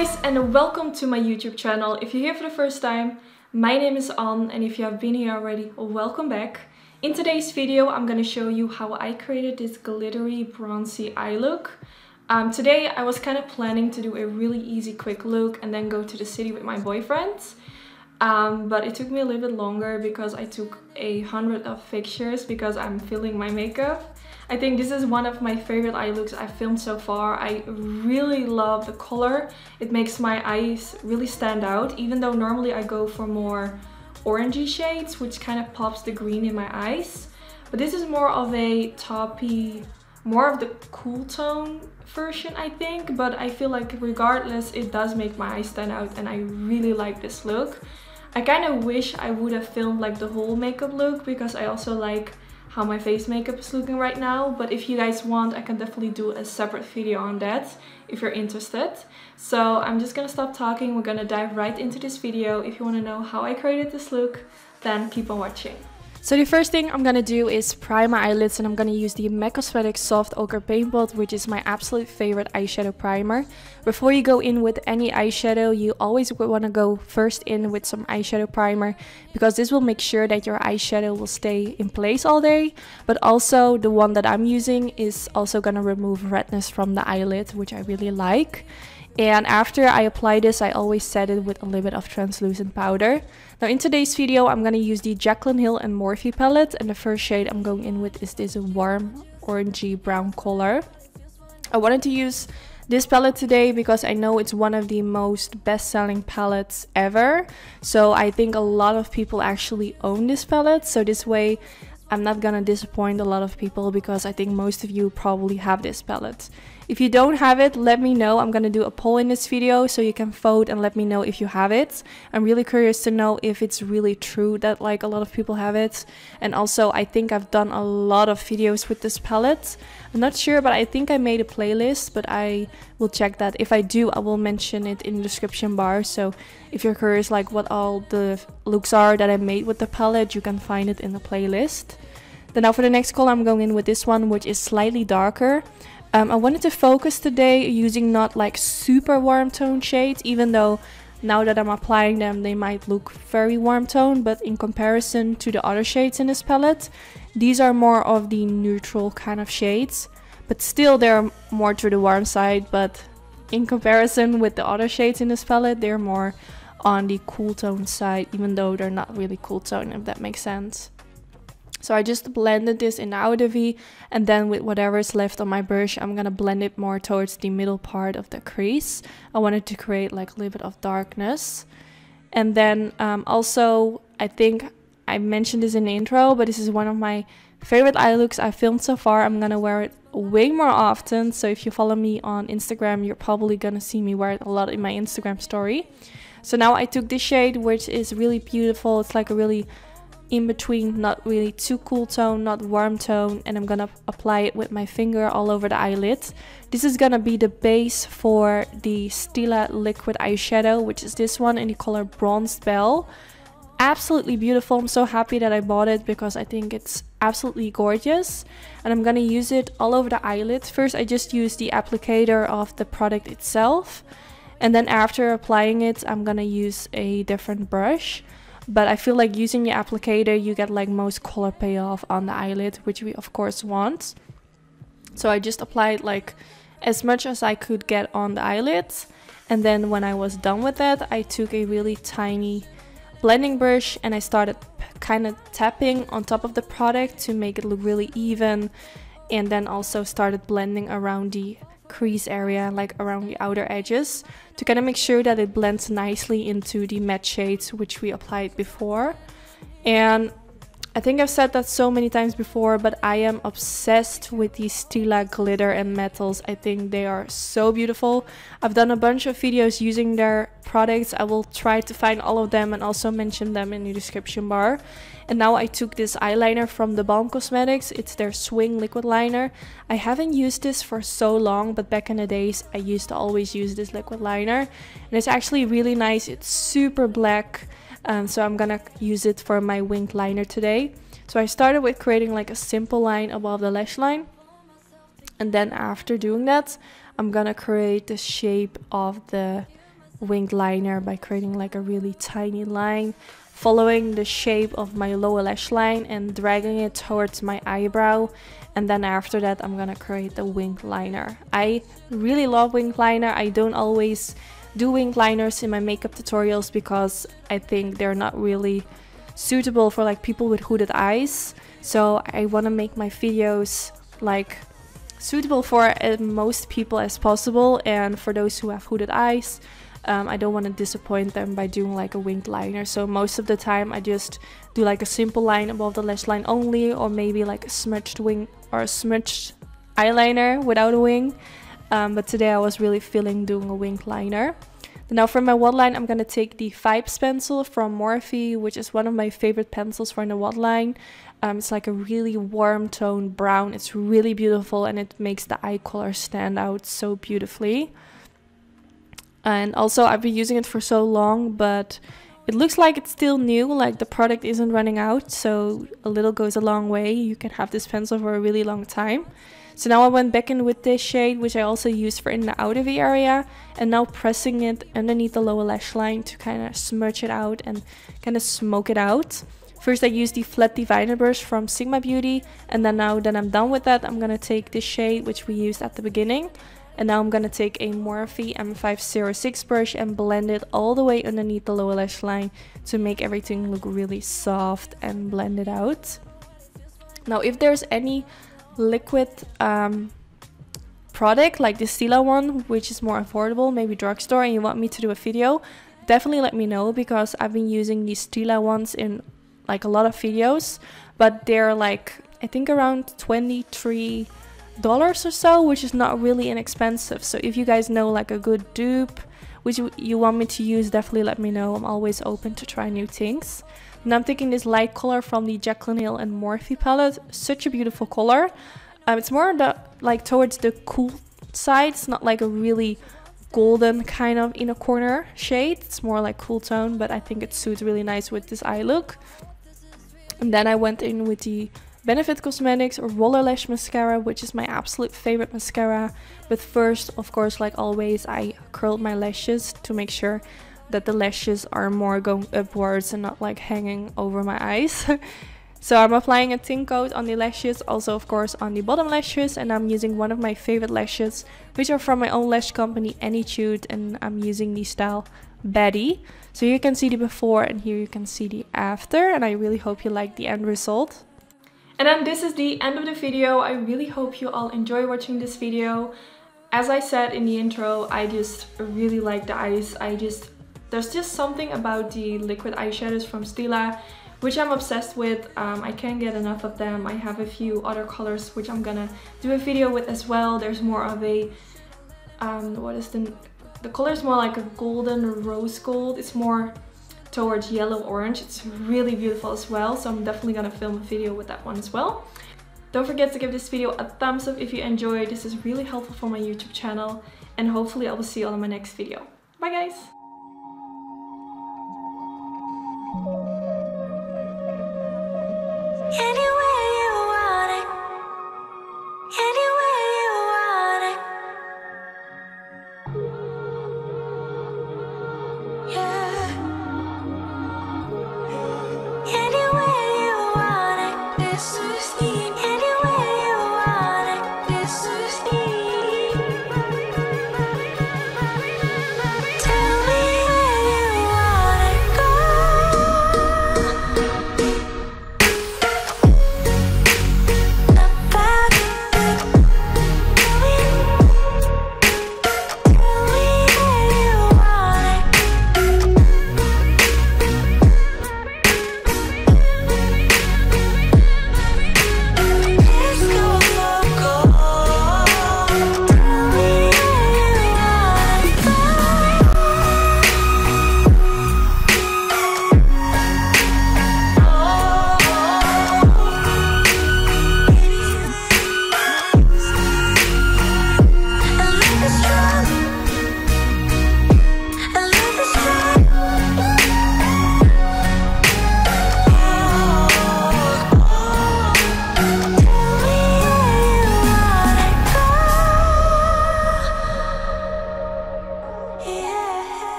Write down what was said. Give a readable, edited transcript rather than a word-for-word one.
guys, and welcome to my YouTube channel. If you're here for the first time, my name is Anne, and if you have been here already, welcome back. In today's video, I'm going to show you how I created this glittery bronzy eye look. Today I was kind of planning to do a really easy quick look and then go to the city with my boyfriend. But it took me a little bit longer because I took 100 of pictures because I'm filling my makeup. I think this is one of my favorite eye looks I've filmed so far. I really love the color. It makes my eyes really stand out, even though normally I go for more orangey shades, which kind of pops the green in my eyes. But this is more of a taupey, more of the cool tone version, I think. But I feel like regardless, it does make my eyes stand out, and I really like this look. I kind of wish I would have filmed like the whole makeup look because I also like how my face makeup is looking right now. But if you guys want, I can definitely do a separate video on that if you're interested. So I'm just gonna stop talking. We're gonna dive right into this video. If you want to know how I created this look, then keep on watching. So the first thing I'm gonna do is prime my eyelids, and I'm gonna use the MAC Cosmetics Soft Ochre Paint Pot, which is my absolute favorite eyeshadow primer. Before you go in with any eyeshadow, you always wanna go first in with some eyeshadow primer, because this will make sure that your eyeshadow will stay in place all day. But also the one that I'm using is also gonna remove redness from the eyelid, which I really like. And after I apply this, I always set it with a little bit of translucent powder. Now in today's video, I'm going to use the Jaclyn Hill and Morphe palette, and the first shade I'm going in with is this warm orangey brown color. I wanted to use this palette today because I know it's one of the most best-selling palettes ever. So I think a lot of people actually own this palette, so this way I'm not gonna disappoint a lot of people because I think most of you probably have this palette. If you don't have it, let me know. I'm gonna do a poll in this video so you can vote and let me know if you have it. I'm really curious to know if it's really true that like a lot of people have it. And also I think I've done a lot of videos with this palette. I'm not sure, but I think I made a playlist, but I will check that. If I do, I will mention it in the description bar. So if you're curious like what all the looks are that I made with the palette, you can find it in the playlist. Then now for the next color, I'm going in with this one, which is slightly darker. I wanted to focus today using not like super warm tone shades, even though now that I'm applying them, they might look very warm tone. But in comparison to the other shades in this palette, these are more of the neutral kind of shades. But still, they're more to the warm side. But in comparison with the other shades in this palette, they're more on the cool tone side, even though they're not really cool tone, if that makes sense. So I just blended this in the outer V, and then with whatever is left on my brush, I'm gonna blend it more towards the middle part of the crease. I wanted to create like a little bit of darkness. And then also, I think I mentioned this in the intro, but this is one of my favorite eye looks I've filmed so far. I'm gonna wear it way more often. So if you follow me on Instagram, you're probably gonna see me wear it a lot in my Instagram story. So now I took this shade, which is really beautiful. It's like a really in between, not really too cool tone, not warm tone, and I'm gonna apply it with my finger all over the eyelid. This is gonna be the base for the Stila liquid eyeshadow, which is this one in the color Bronzed Belle. Absolutely beautiful. I'm so happy that I bought it because I think it's absolutely gorgeous, and I'm gonna use it all over the eyelid. First I just use the applicator of the product itself, and then after applying it I'm gonna use a different brush. But I feel like using the applicator, you get like most color payoff on the eyelid, which we of course want. So I just applied like as much as I could get on the eyelids. And then when I was done with that, I took a really tiny blending brush and I started kind of tapping on top of the product to make it look really even. And then also started blending around the crease area, like around the outer edges, to kind of make sure that it blends nicely into the matte shades which we applied before. And I think I've said that so many times before, but I am obsessed with these Stila glitter and metals. I think they are so beautiful. I've done a bunch of videos using their products. I will try to find all of them and also mention them in the description bar. And now I took this eyeliner from the Balm Cosmetics. It's their Swing liquid liner. I haven't used this for so long, but back in the days I used to always use this liquid liner. And it's actually really nice. It's super black. So I'm gonna use it for my winged liner today. So I started with creating like a simple line above the lash line. And then after doing that, I'm gonna create the shape of the winged liner by creating like a really tiny line, following the shape of my lower lash line and dragging it towards my eyebrow. And then after that I'm gonna create the winged liner. I really love winged liner. I don't always do winged liners in my makeup tutorials because I think they're not really suitable for like people with hooded eyes. So I want to make my videos like suitable for as most people as possible, and for those who have hooded eyes, I don't want to disappoint them by doing like a winged liner. So most of the time I just do like a simple line above the lash line only, or maybe like a smudged wing or a smudged eyeliner without a wing. But today I was really feeling doing a winged liner. Now for my waterline, I'm gonna take the Vibes pencil from Morphe, which is one of my favorite pencils for the waterline. It's like a really warm tone brown. It's really beautiful and it makes the eye color stand out so beautifully. And also I've been using it for so long, but it looks like it's still new, like the product isn't running out, so a little goes a long way. You can have this pencil for a really long time. So now I went back in with this shade, which I also used for in the outer V area, and now pressing it underneath the lower lash line to kind of smudge it out and kind of smoke it out. First I used the flat divider brush from Sigma Beauty, and then now that I'm done with that, I'm gonna take this shade which we used at the beginning, and now I'm gonna take a Morphe M506 brush and blend it all the way underneath the lower lash line to make everything look really soft and blend it out. Now if there's any liquid product like the Stila one, which is more affordable, maybe drugstore, and you want me to do a video, definitely let me know, because I've been using these Stila ones in like a lot of videos, but they're like I think around $23 or so, which is not really inexpensive. So if you guys know like a good dupe which you want me to use, definitely let me know. I'm always open to try new things. And I'm taking this light color from the Jaclyn Hill and Morphe palette. Such a beautiful color. It's more like towards the cool side. It's not like a really golden kind of inner corner shade. It's more like cool tone, but I think it suits really nice with this eye look. And then I went in with the Benefit Cosmetics Roller Lash Mascara, which is my absolute favorite mascara. But first, of course, like always, I curled my lashes to make sure that the lashes are more going upwards and not like hanging over my eyes. So I'm applying a thin coat on the lashes, also of course on the bottom lashes, and I'm using one of my favorite lashes, which are from my own lash company, Anytude, and I'm using the style Betty. So you can see the before and here you can see the after, and I really hope you like the end result. And then this is the end of the video. I really hope you all enjoy watching this video. As I said in the intro, I just really like the eyes. There's just something about the liquid eyeshadows from Stila which I'm obsessed with. I can't get enough of them. I have a few other colors which I'm gonna do a video with as well. There's more of a what is the color is more like a golden rose gold. It's more towards yellow orange. It's really beautiful as well, so I'm definitely gonna film a video with that one as well. Don't forget to give this video a thumbs up if you enjoyed. This is really helpful for my YouTube channel, and hopefully I will see you all in my next video. Bye guys!